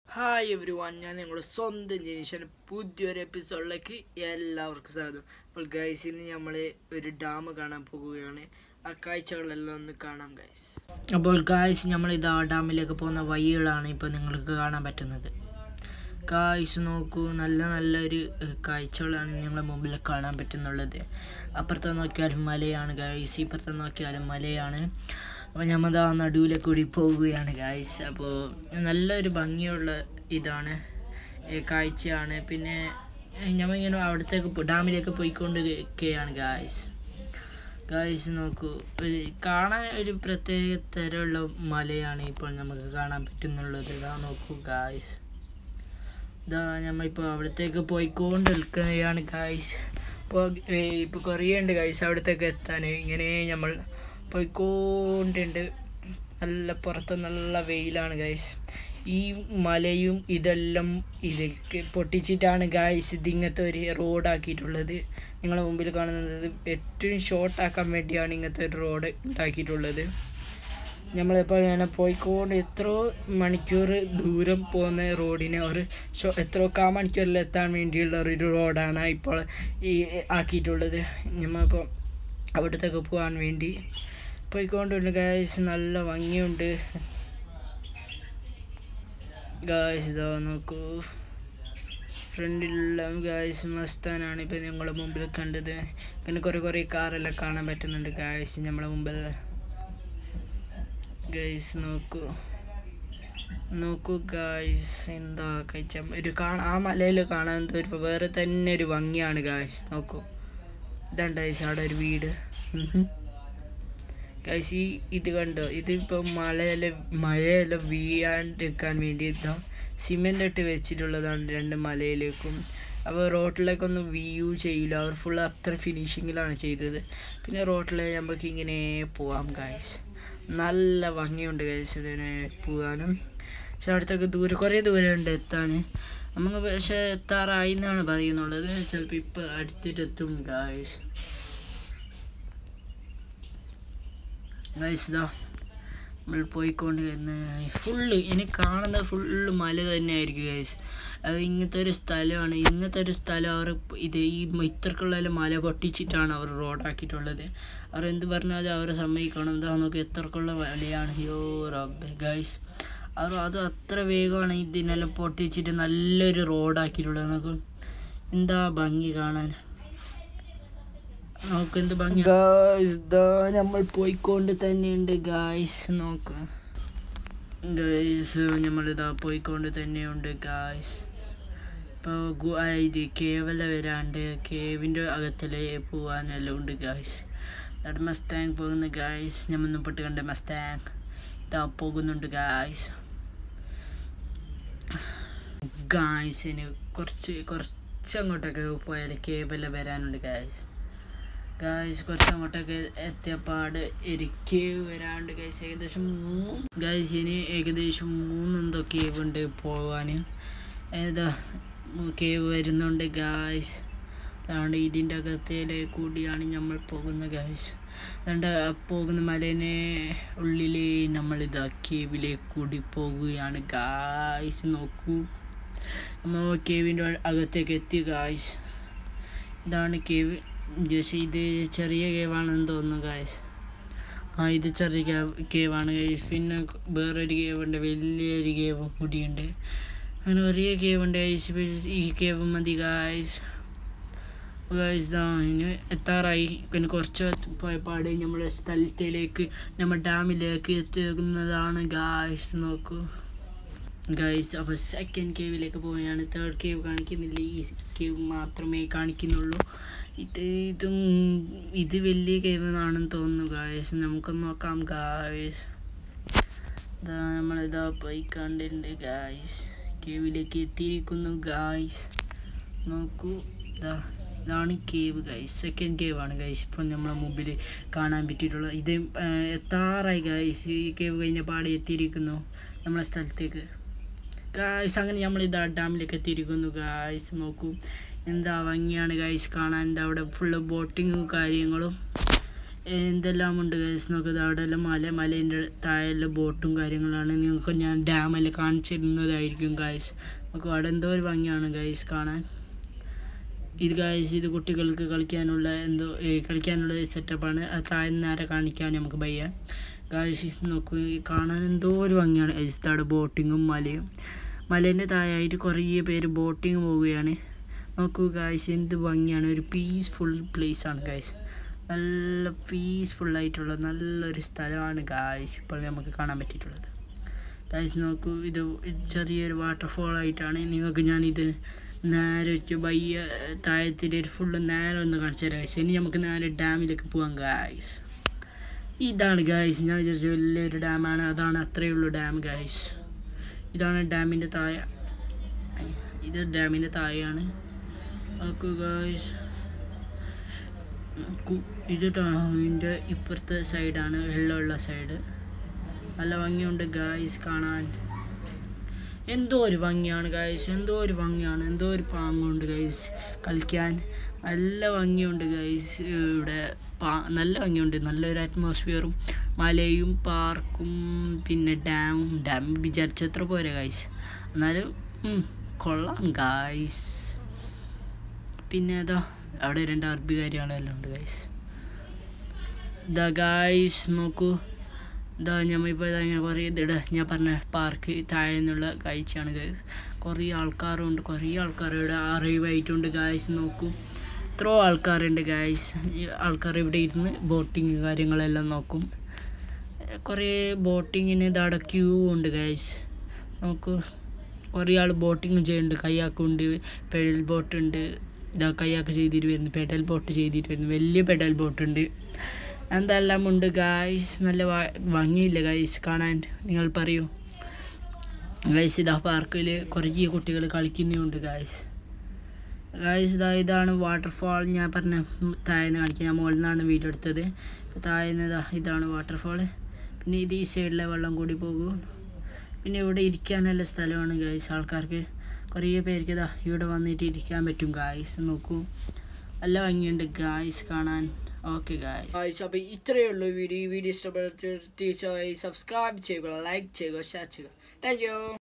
Hi every one, ഞാൻ നിങ്ങളുടെ സ്വന്തം ജനീഷൻ പുതിയൊരു എപ്പിസോഡിലേക്ക് എല്ലാവർക്കും സ്വാഗതം. അപ്പോൾ ഗൈസ്, ഇന്ന് നമ്മൾ ഒരു ഡാം കാണാൻ പോകുകയാണ്. ആ കാഴ്ചകളെല്ലാം ഒന്ന് കാണാം ഗൈസ്. അപ്പോൾ ഗൈസ്, നമ്മൾ ഇത് ആ ഡാമിലേക്ക് പോകുന്ന വഴികളാണ് ഇപ്പോൾ നിങ്ങൾക്ക് കാണാൻ പറ്റുന്നത്. ഗൈസ് നോക്കൂ, നല്ലൊരു കാഴ്ചകളാണ് നിങ്ങളുടെ മുമ്പിൽ കാണാൻ പറ്റുന്നുള്ളത്. അപ്പുറത്ത് നോക്കിയാലും മലയാണ് ഗൈസ്, ഇപ്പുറത്ത് നോക്കിയാലും മലയാണ്. അപ്പോൾ നമ്മൾ ആ നടുവിലെ കൂടി പോവുകയാണ് ഗൈസ്. അപ്പോൾ നല്ലൊരു ഭംഗിയുള്ള ഇതാണ്, കാഴ്ചയാണ്. പിന്നെ നമ്മളിങ്ങനെ അവിടത്തേക്ക് ഡാമിലേക്ക് പോയിക്കൊണ്ടിരിക്കുകയാണ് ഗൈസ് നോക്കൂ, കാണാൻ ഒരു പ്രത്യേക തരമുള്ള മലയാണ് ഇപ്പോൾ നമുക്ക് കാണാൻ പറ്റുന്നുള്ളത്. ഇതാ നോക്കൂ ഗൈസ്, ഇതാ നമ്മളിപ്പോൾ അവിടത്തേക്ക് പോയിക്കൊണ്ടിരിക്കുകയാണ് ഗൈസ്. ഇപ്പോൾ കുറേ ഉണ്ട് ഗൈസ് അവിടത്തേക്ക് എത്താൻ. ഇങ്ങനെ നമ്മൾ പോയിക്കൊണ്ടുണ്ട്. നല്ല പുറത്ത് നല്ല വെയിലാണ് ഗൈസ്. ഈ മലയും ഇതെല്ലാം ഇതൊക്കെ പൊട്ടിച്ചിട്ടാണ് ഗൈസ് ഇതിങ്ങനത്തെ ഒരു റോഡാക്കിയിട്ടുള്ളത്. നിങ്ങളുടെ മുമ്പിൽ കാണുന്നത് ഏറ്റവും ഷോർട്ടാക്കാൻ വേണ്ടിയാണ് ഇങ്ങനത്തെ ഒരു റോഡ് ഉണ്ടാക്കിയിട്ടുള്ളത്. നമ്മളിപ്പോൾ ഇങ്ങനെ പോയിക്കൊണ്ട് എത്രയോ മണിക്കൂർ ദൂരം പോകുന്ന റോഡിനെ എത്രയോ മണിക്കൂറിൽ എത്താൻ വേണ്ടിയുള്ള ഒരു റോഡാണ് ഇപ്പോൾ ഈ ആക്കിയിട്ടുള്ളത്. നമ്മളിപ്പോൾ അവിടത്തേക്ക് പോകാൻ വേണ്ടി പോയിക്കൊണ്ടുണ്ട് ഗൈസ്. നല്ല ഭംഗിയുണ്ട് ഗൈസ്. ഇതാ നോക്കൂ, ഫ്രണ്ടിലുള്ള ഗൈസ് മസ്താനാണ് ഇപ്പോൾ ഞങ്ങളുടെ മുമ്പിൽ കണ്ടത്. ഇങ്ങനെ കുറേ കാറെല്ലാം കാണാൻ പറ്റുന്നുണ്ട് ഗൈസ് നമ്മളെ മുമ്പിൽ. ഗൈസ് നോക്കൂ ഗൈസ്, എന്താ കഴിച്ച ഒരു ആ മലയിൽ കാണാൻ ഒരു വേറെ തന്നെ ഒരു ഭംഗിയാണ് ഗൈസ്. നോക്കൂ, ഇതാണ് ഗൈസ് അവിടെ ഒരു വീട് ഗൈസ്. ഇത് കണ്ടോ, ഇതിപ്പോൾ മഴയെല്ലാം വീഴാണ്ടിരിക്കാൻ വേണ്ടി ഇതാ സിമെൻ്റ് ഇട്ട് വെച്ചിട്ടുള്ളതാണ് രണ്ട് മലയിലേക്കും. അപ്പോൾ റോട്ടിലേക്കൊന്നും വ്യൂ ചെയ്യില്ല, അവർ ഫുൾ അത്ര ഫിനിഷിങ്ങിലാണ് ചെയ്തത്. പിന്നെ റോട്ടിൽ നമുക്ക് ഇങ്ങനെ പോവാം ഗൈസ്. നല്ല ഭംഗിയുണ്ട് ഗൈസ് ഇതിനെ പോകാനും. പക്ഷെ അടുത്തൊക്കെ കുറേ ദൂരമുണ്ട് എത്താൻ. നമുക്ക് പക്ഷേ എത്താറായി എന്നാണ് പറയുന്നുള്ളത്. ചിലപ്പോൾ ഇപ്പോൾ അടുത്തിട്ടെത്തും ഗൈസ്. ഇതാ നമ്മൾ പോയിക്കൊണ്ട് ഫുള്ള് ഇനി കാണുന്നത് ഫുള്ള് മല തന്നെയായിരിക്കും ഗൈസ്. അത് ഇങ്ങനത്തെ ഒരു സ്ഥലമാണ്. ഇങ്ങനത്തെ ഒരു സ്ഥലം അവർ ഈ ഇത്രക്കുള്ള മല പൊട്ടിച്ചിട്ടാണ് അവർ റോഡാക്കിയിട്ടുള്ളത്. അവർ എന്ത് പറഞ്ഞാലും അവർ സമ്മതിക്കണം. എന്താ നോക്കി എത്രക്കുള്ള മലയാണ്. യോ റബ്ബേ ഗൈസ്, അത് അത്ര വേഗമാണ് ഇതിനെല്ലാം പൊട്ടിച്ചിട്ട് നല്ലൊരു റോഡാക്കിയിട്ടുള്ളത്. നമുക്ക് എന്താ ഭംഗി കാണാൻ, നമുക്ക് എന്ത് ഭംഗി ഗായ്സ്. ഇതാ നമ്മൾ പോയിക്കൊണ്ട് തന്നെയുണ്ട് ഗായ്സ്. നോക്ക് ഗായ്സ്, നമ്മളിതാ പോയിക്കൊണ്ട് തന്നെയുണ്ട് ഗായ്സ്. ഇപ്പോൾ ഇത് കേവെല്ലാം വരാണ്ട് കേവിൻ്റെ അകത്തിലെ പോകാനെല്ലാം ഉണ്ട് ഗായ്സ്. അവിടെ മസ്താങ് പോകുന്നു ഗായ്സ്. നമ്മൾ മുമ്പിട്ട് കണ്ട മസ്താങ് ഇതാ പോകുന്നുണ്ട് ഗായ്സ്. ഇനി കുറച്ച് അങ്ങോട്ടൊക്കെ പോയാൽ കേവെല്ലാം വരാനുണ്ട് ഗായ്സ്. കുറച്ച് അങ്ങോട്ടൊക്കെ എത്തിയപ്പാട് കേവ് വരാണ്ട് ഗൈസ്. ഇനി ഏകദേശം 3 എന്തോ കേവ് ഉണ്ട് പോകാൻ. ഏതാ കേവ് വരുന്നുണ്ട് ഗൈസ്. അതുകൊണ്ട് ഇതിൻ്റെ അകത്തേലെ കൂടിയാണ് നമ്മൾ പോകുന്നത് ഗൈസ്. അതുകൊണ്ട് പോകുന്ന മലേനെ ഉള്ളിൽ നമ്മളിതാ കേവിലേക്ക് കൂടി പോകുകയാണ് ഗൈസ്. നോക്കൂ, നമ്മൾ കേവിൻ്റെ അകത്തേക്ക് എത്തി ഗൈസ്. ഇതാണ് കേവ്. ഇത് ചെറിയ കേവാണെന്ന് തോന്നുന്നു ഗൈസ്. ഇത് ചെറിയ കേവാണ് ഗൈസ്. പിന്നെ വേറൊരു കേവുണ്ട്, വലിയൊരു കേവ് കൂടിയുണ്ട്. അങ്ങനെ വലിയ കേവുണ്ട് ഗൈസ്. ഈ കേവ് മതി ഗൈസ്. ഇനി എത്താറായി. പിന്നെ കുറച്ച് പോയപ്പാട് നമ്മുടെ സ്ഥലത്തിലേക്ക്, നമ്മുടെ ഡാമിലേക്ക് എത്തുന്നതാണ് ഗൈസ്. നോക്കൂ ഗൈസ്, അപ്പോൾ സെക്കൻഡ് കേവിലേക്ക് പോവുകയാണ്. തേർഡ് കേവ് കാണിക്കുന്നില്ല, ഈ കേവ് മാത്രമേ കാണിക്കുന്നുള്ളൂ. ഇത് വലിയ കേവ് ആണെന്ന് തോന്നുന്നു ഗായ്സ്. നമുക്ക് നോക്കാം ഗായ്സ്. നമ്മളിതാ പോയി കണ്ടിട്ടുണ്ട് ഗായ്സ്. കേവിലേക്ക് എത്തിയിരിക്കുന്നു ഗായ്സ്. നോക്കൂ, ഇതാണ് കേവ് ഗൈസ്. സെക്കൻഡ് കേവാണ് ഗൈസ് ഇപ്പോൾ നമ്മളെ മുമ്പിൽ കാണാൻ പറ്റിയിട്ടുള്ളത്. ഇത് എത്താറായി ഗൈസ്. ഈ കേവ് കഴിഞ്ഞ പാടെ എത്തിയിരിക്കുന്നു നമ്മളെ സ്ഥലത്തേക്ക് ഗായ്സ്. അങ്ങനെ നമ്മളിതാ ഡാമിലേക്ക് എത്തിയിരിക്കുന്നു ഗായ്സ്. നോക്കൂ, എന്താ ഭംഗിയാണ് ഗൈസ് കാണാൻ. അവിടെ ഫുള്ള് ബോട്ടിങ്ങും കാര്യങ്ങളും എന്തെല്ലാം ഉണ്ട് ഗൈസ് നോക്കുന്നത്. അവിടെ എല്ലാം മലേൻ്റെ താഴെല്ലാം ബോട്ടും കാര്യങ്ങളാണ്. നിങ്ങൾക്ക് ഞാൻ ഡാമെല്ലാം കാണിച്ചിരുന്നതായിരിക്കും ഗൈസ്. നമുക്ക് അവിടെ എന്തോ ഒരു ഭംഗിയാണ് ഗൈസ് കാണാൻ. ഇത് ഗൈസ് ഇത് കുട്ടികൾക്ക് കളിക്കാനുള്ള സെറ്റപ്പാണ്. അത് താഴെ നേരെ കാണിക്കാൻ നമുക്ക് വയ്യ ഗൈസ്. നോക്കൂ കാണാൻ എന്തോ ഒരു ഭംഗിയാണ് ഗൈസ്. അവിടെ ബോട്ടിങ്ങും മലേൻ്റെ താഴെയായിട്ട് കുറേ പേര് ബോട്ടിങ് പോവുകയാണ്. നോക്കൂ ഗൈസ് എന്ത് ഭംഗിയാണ്. ഒരു പീസ്ഫുൾ പ്ലേസ് ആണ് ഗൈസ്. നല്ല പീസ്ഫുള്ളായിട്ടുള്ള നല്ലൊരു സ്ഥലമാണ് ഗൈസ് ഇപ്പോൾ നമുക്ക് കാണാൻ പറ്റിയിട്ടുള്ളത്. ഗൈസ് നോക്കൂ ഇത് ചെറിയൊരു വാട്ടർഫോൾ ആയിട്ടാണ്. നിങ്ങൾക്ക് ഞാനിത് നേരെ വയ്യ താഴത്തിൻ്റെ ഒരു ഫുള്ള് നേരെ ഒന്ന് കാണിച്ചു തരാം ഗൈസ്. ഇനി നമുക്ക് നേരെ ഡാമിലേക്ക് പോകാം ഗൈസ്. ഇതാണ് ഗൈസ് ഞാൻ വിചാരിച്ച വലിയൊരു ഡാമാണ്. അതാണ് അത്രയേ ഉള്ളൂ ഡാം ഗൈസ്. ഇതാണ് ഡാമിൻ്റെ താഴെ. ഇത് ഡാമിൻ്റെ താഴെയാണ്. നോക്കൂ ഗൈസ് ഇത് ഡാമിൻ്റെ ഇപ്പുറത്തെ സൈഡാണ് വെള്ളമുള്ള സൈഡ്. നല്ല ഭംഗിയുണ്ട് ഗൈസ് കാണാൻ. എന്തോ ഒരു ഭംഗിയാണ് ഗൈസ്. എന്തോ ഒരു പാങ്ങുണ്ട് ഗൈസ് കളിക്കാൻ. നല്ല ഭംഗിയുണ്ട് ഗൈസ്. ഇവിടെ നല്ല ഭംഗിയുണ്ട്. നല്ലൊരു അറ്റ്മോസ്ഫിയറും മലയും പാർക്കും പിന്നെ ഡാം വിചാരിച്ചത്ര പോരെ ഗൈസ്. എന്നാലും കൊള്ളാം ഗൈസ്. പിന്നെ അതാ അവിടെ 2 അറബി കാര്യങ്ങളെല്ലാം ഉണ്ട് ഗൈസ്. ഇതാ ഗൈസ് നോക്കൂ. ഇതാ ഞമ്മളിപ്പോൾ ഇങ്ങനെ കുറേ ഞാൻ പറഞ്ഞ പാർക്ക് താഴെ നിന്നുള്ള കാഴ്ചയാണ് ഗൈസ്. കുറേ ആൾക്കാരുണ്ട്. കുറേ ആൾക്കാർ ഇവിടെ അറിവായിട്ടുണ്ട് ഗൈസ്. നോക്കൂ എത്രയോ ആൾക്കാരുണ്ട് ഗൈസ്. ഈ ആൾക്കാർ ഇവിടെ ഇരുന്ന് ബോട്ടിങ് കാര്യങ്ങളെല്ലാം നോക്കും. കുറേ ബോട്ടിങ്ങിന് ഇതവിടെ ക്യൂ ഉണ്ട് ഗൈസ്. നോക്കൂ കുറേ ആൾ ബോട്ടിങ് ചെയ്യുന്നുണ്ട്. കയ്യാക്കുണ്ട്, പെഡൽ ബോട്ടുണ്ട്. ഇതാ കയ്യാക്ക് ചെയ്തിട്ട് വരുന്നു, പെഡൽ ബോട്ട് ചെയ്തിട്ട് വരുന്നു. വലിയ പെഡൽ ബോട്ടുണ്ട്. എന്തെല്ലാം ഉണ്ട് ഗൈസ്. നല്ല ഭംഗിയില്ല ഗൈസ് കാണാൻ. നിങ്ങൾ പറയൂ ഗൈസ്. ഇതാ പാർക്കിൽ കുറേ കുട്ടികൾ കളിക്കുന്നുണ്ട് ഗൈസ്. ഇതാണ് വാട്ടർഫാൾ. ഞാൻ പറഞ്ഞ താഴേന്ന് കാണിക്കാം. ഞാൻ മുകളിൽ നിന്നാണ് വീഡിയോ എടുത്തത്. ഇപ്പോൾ താഴേന്ന് ഇതാണ് വാട്ടർഫാൾ. പിന്നെ ഇത് ഈ സൈഡിലെ വെള്ളം കൂടി പോകും. പിന്നെ ഇവിടെ ഇരിക്കാനുള്ള സ്ഥലമാണ് ഗൈസ്. ആൾക്കാർക്ക് കുറേ പേർക്ക് ഇവിടെ വന്നിട്ട് ഇരിക്കാൻ പറ്റും ഗൈസ്. നോക്കൂ നല്ല ഭംഗിയുണ്ട് ഗൈസ് കാണാൻ. ഓക്കെ ഗൈസ് അപ്പോൾ ഇത്രയേ ഉള്ളൂ വീഡിയോ. ഈ വീഡിയോ ഇഷ്ടപ്പെട്ട സബ്സ്ക്രൈബ് ചെയ്യുക, ലൈക്ക് ചെയ്യുക, ഷെയർ ചെയ്യുക. Thank U.